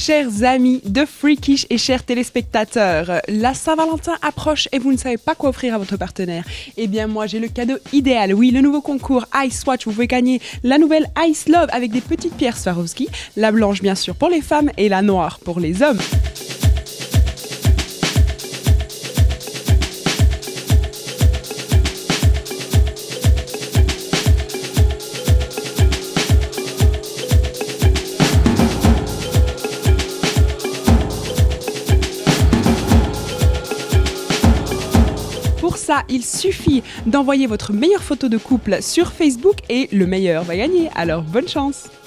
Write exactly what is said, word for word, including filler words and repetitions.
Chers amis de Freakish et chers téléspectateurs, la Saint-Valentin approche et vous ne savez pas quoi offrir à votre partenaire. Eh bien moi j'ai le cadeau idéal, oui, le nouveau concours Ice Watch, vous pouvez gagner la nouvelle Ice Love avec des petites pierres Swarovski, la blanche bien sûr pour les femmes et la noire pour les hommes. Pour ça, il suffit d'envoyer votre meilleure photo de couple sur Facebook et le meilleur va gagner. Alors bonne chance!